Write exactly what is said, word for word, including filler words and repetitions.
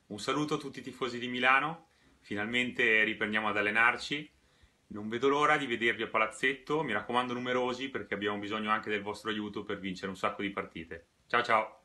Un saluto a tutti i tifosi di Milano, finalmente riprendiamo ad allenarci, non vedo l'ora di vedervi a palazzetto, mi raccomando numerosi perché abbiamo bisogno anche del vostro aiuto per vincere un sacco di partite. Ciao ciao!